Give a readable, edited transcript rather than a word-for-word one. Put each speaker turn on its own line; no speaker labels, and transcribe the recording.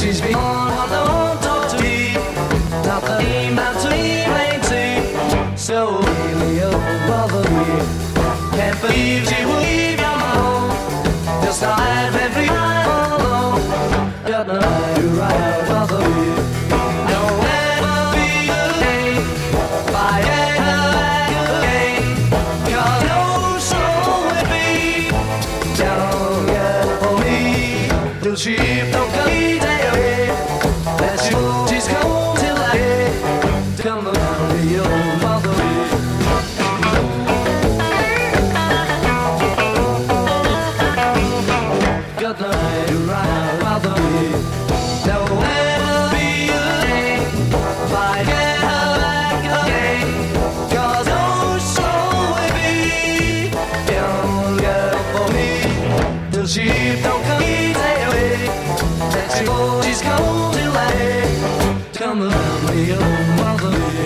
she's been on what they won't talk to me. Not the aim, not to me, ain't see. So really, oh, bother me. Can't believe she will leave your home. Just a life every night alone. Got no right to ride, bother me. Don't ever be the day if I get her back again. 'Cause no soul will be down yet for me. Till she don't come away. That she's cold till I get. Come around me, oh, bother me. Got the right to ride, bother me. There will never be a day if I get her back again. 'Cause no soul will be young girl for me. Till she don't come away. That she's cold till I come around me, oh, bother me.